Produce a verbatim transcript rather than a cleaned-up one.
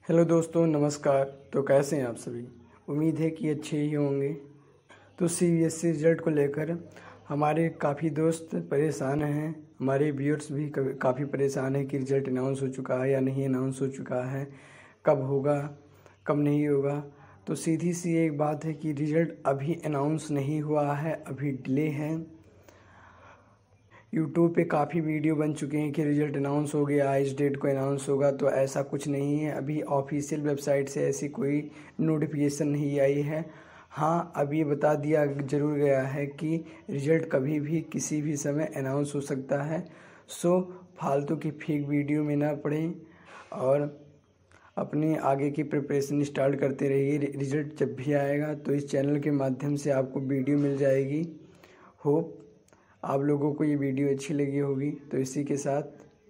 Hello दोस्तों, नमस्कार। तो कैसे हैं आप सभी? उम्मीद है कि अच्छे ही होंगे। तो C B S E result को लेकर हमारे काफ़ी दोस्त परेशान हैं। हमारे व्यूअर्स भी काफ़ी परेशान हैं कि रिज़ल्ट अनाउंस हो चुका है या नहीं अनाउंस हो चुका है, कब होगा कब नहीं होगा। तो सीधी सी एक बात है कि रिज़ल्ट अभी अनाउंस नहीं हुआ है, अभी डिले है। यूट्यूब पे काफ़ी वीडियो बन चुके हैं कि रिज़ल्ट अनाउंस हो गया, इस डेट को अनाउंस होगा। तो ऐसा कुछ नहीं है, अभी ऑफिशियल वेबसाइट से ऐसी कोई नोटिफिकेशन नहीं आई है। हाँ, अब ये बता दिया ज़रूर गया है कि रिज़ल्ट कभी भी किसी भी समय अनाउंस हो सकता है। सो फालतू की फेक वीडियो में ना पड़ें और अपने आगे की प्रिपरेशन स्टार्ट करते रहिए। रिज़ल्ट जब भी आएगा तो इस चैनल के माध्यम से आपको वीडियो मिल जाएगी। होप आप लोगों को ये वीडियो अच्छी लगी होगी। तो इसी के साथ